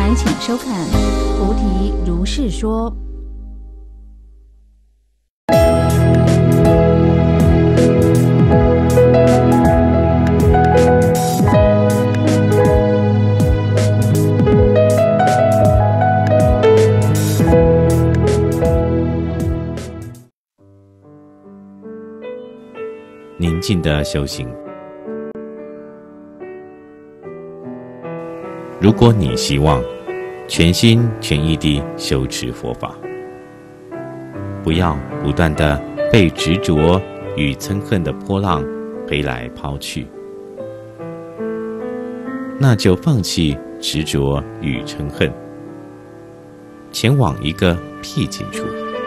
来请收看《菩提如是说》。 宁静的修行。如果你希望全心全意地修持佛法，不要不断地被执着与嗔恨的波浪飞来抛去，那就放弃执着与嗔恨，前往一个僻静处。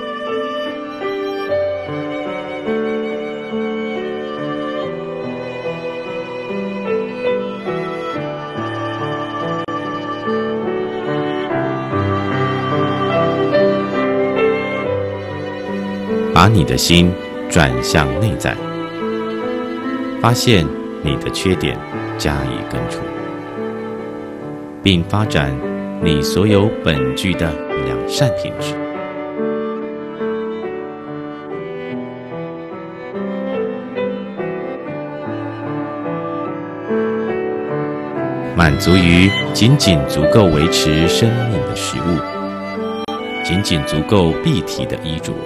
把你的心转向内在，发现你的缺点，加以根除，并发展你所有本具的良善品质。满足于仅仅足够维持生命的食物，仅仅足够蔽体的衣着。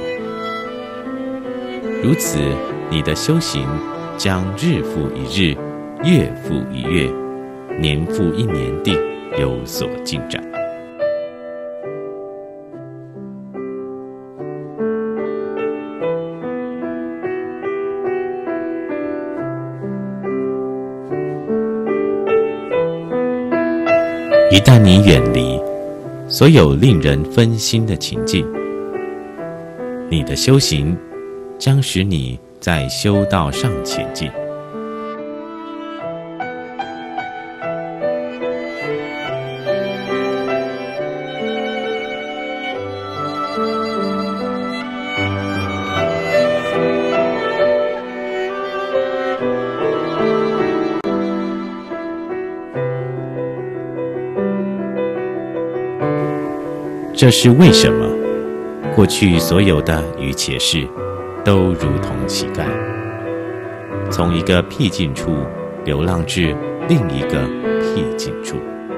如此，你的修行将日复一日、月复一月、年复一年地有所进展。一旦你远离所有令人分心的情境，你的修行将使你在修道上前进。这是为什么过去所有的一切事都如同乞丐，从一个僻静处流浪至另一个僻静处。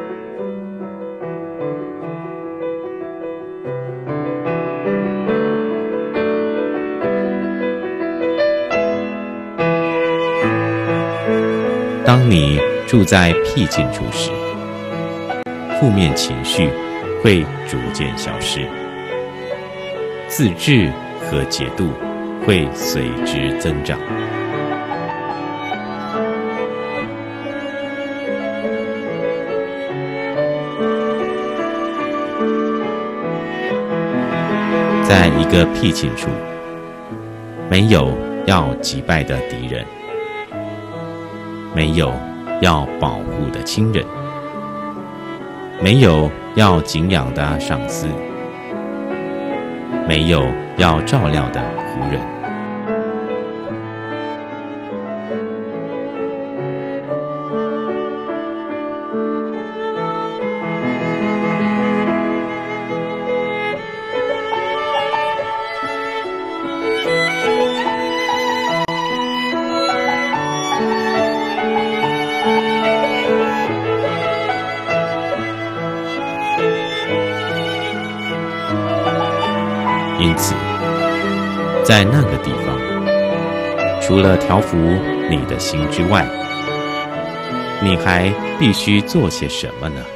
当你住在僻静处时，负面情绪会逐渐消失，自制和节度会随之增长。在一个僻静处，没有要击败的敌人，没有要保护的亲人，没有要敬仰的上司，没有要照料的仆人。因此，在那个地方，除了调伏你的心之外，你还必须做些什么呢？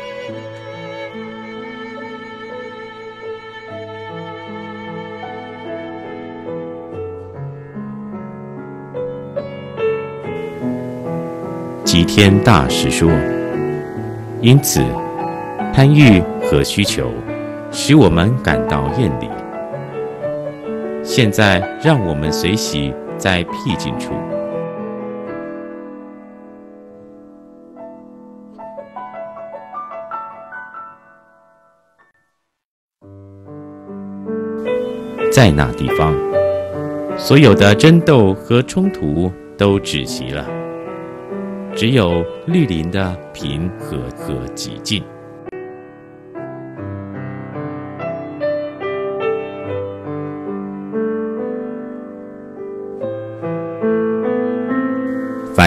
吉天大师说，因此，贪欲和需求使我们感到厌离。现在让我们随喜在僻静处，在那地方，所有的争斗和冲突都止息了，只有绿林的平和和寂静。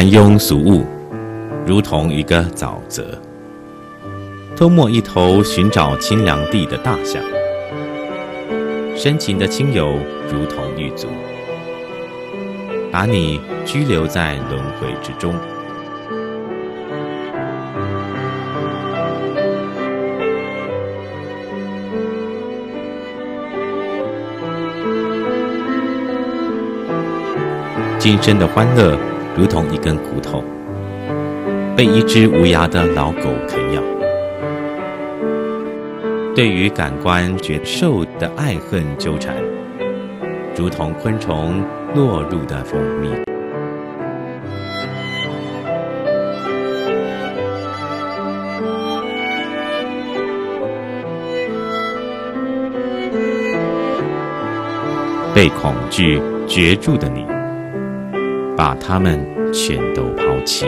凡庸俗物，如同一个沼泽；偷没一头寻找清凉地的大象。深情的亲友如同狱卒，把你拘留在轮回之中。今生的欢乐如同一根骨头，被一只无牙的老狗啃咬。对于感官觉受的爱恨纠缠，如同昆虫落入的蜂蜜。被恐惧攫住的你，把它们全都抛弃。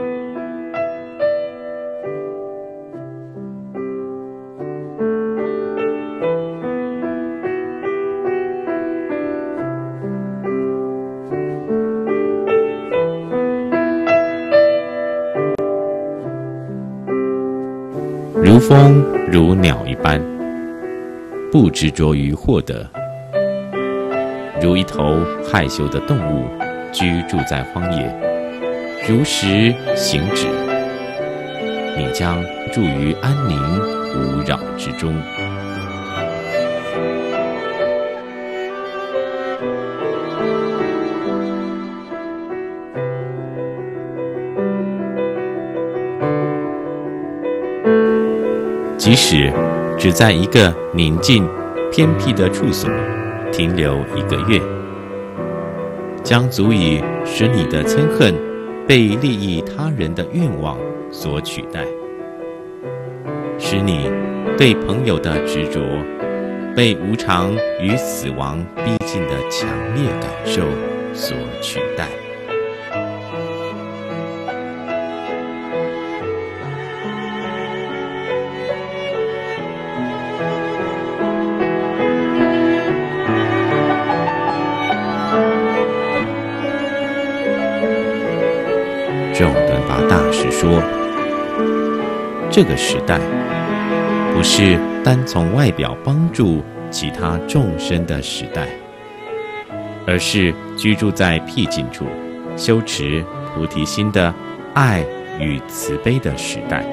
如风如鸟一般，不执着于获得，如一头害羞的动物居住在荒野，如实行止，你将住于安宁无扰之中。即使只在一个宁静偏僻的处所停留1个月，将足以使你的嗔恨被利益他人的愿望所取代，使你对朋友的执着被无常与死亡逼近的强烈感受所取代。众敦巴大师说，这个时代不是单从外表帮助其他众生的时代，而是居住在僻静处修持菩提心的爱与慈悲的时代。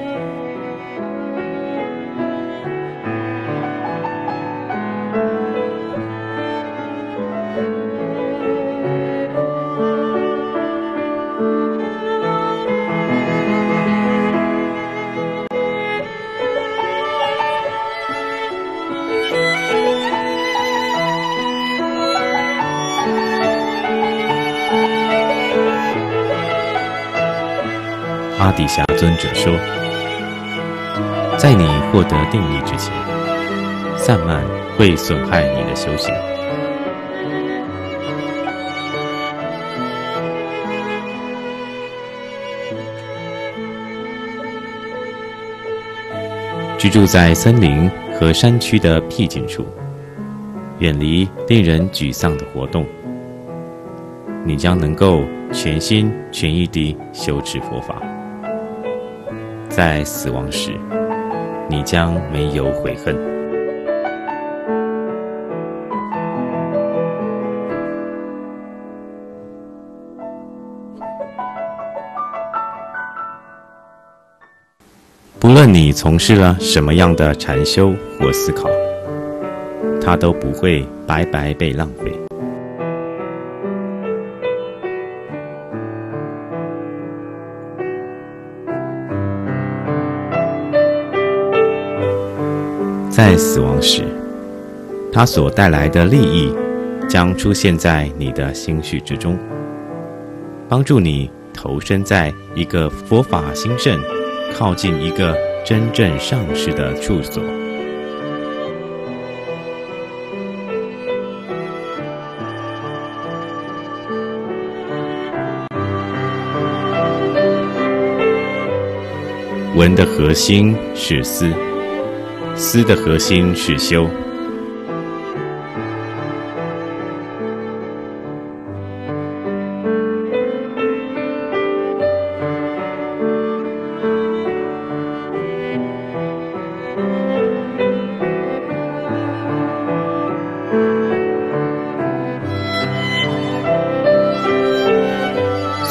阿底峡尊者说，在你获得定力之前，散漫会损害你的修行。居住在森林和山区的僻静处，远离令人沮丧的活动，你将能够全心全意地修持佛法。在死亡时，你将没有悔恨。不论你从事了什么样的禅修或思考，它都不会白白被浪费。在死亡时，它所带来的利益将出现在你的心绪之中，帮助你投身在一个佛法兴盛、靠近一个真正上师的处所。闻的核心是思，思的核心是修。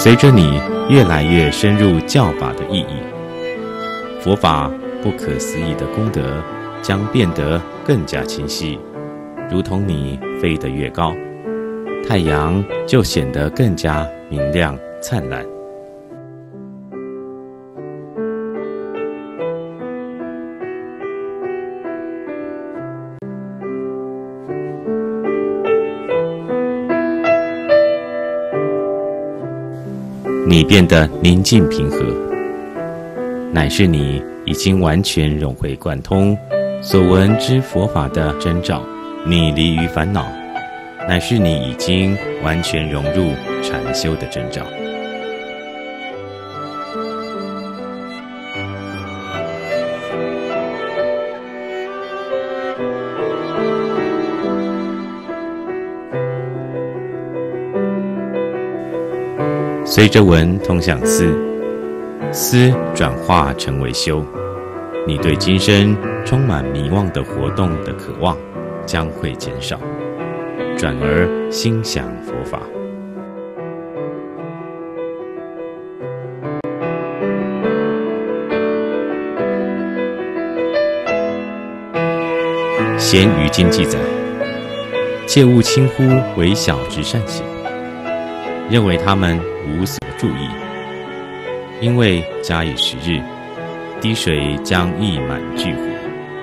随着你越来越深入教法的意义，佛法不可思议的功德将变得更加清晰，如同你飞得越高，太阳就显得更加明亮灿烂。你变得宁静平和，乃是你已经完全融会贯通所闻之佛法的征兆。你离于烦恼，乃是你已经完全融入禅修的征兆。随着闻通向思，思转化成为修，你对今生充满迷惘的活动的渴望将会减少，转而心想佛法。咸于经记载，切勿轻忽微小之善行，认为他们无所注意，因为假以时日，滴水将溢满巨湖。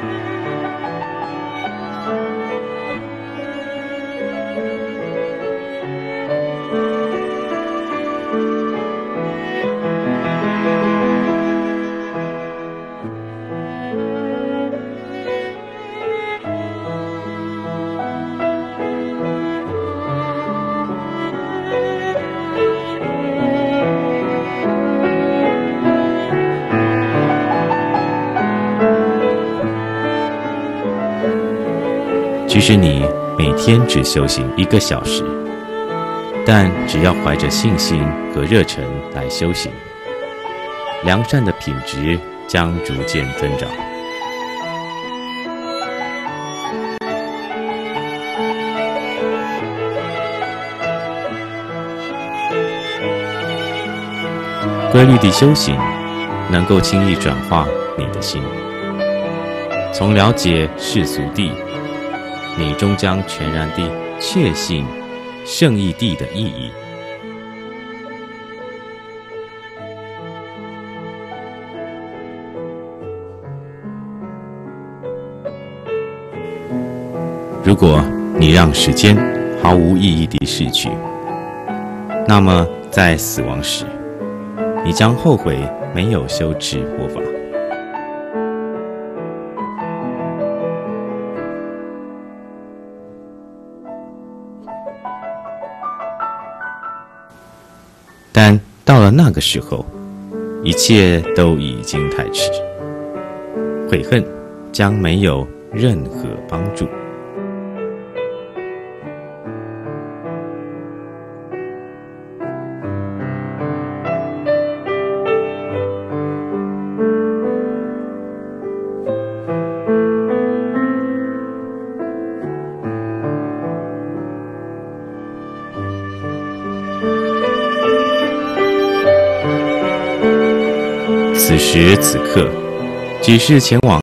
即使你每天只修行1个小时，但只要怀着信心和热忱来修行，良善的品质将逐渐增长。规律的修行能够轻易转化你的心，从了解世俗谛，你终将全然地确信圣义谛的意义。如果你让时间毫无意义地逝去，那么在死亡时，你将后悔没有修持佛法。但到了那个时候，一切都已经太迟，悔恨将没有任何帮助。此时此刻，只是前往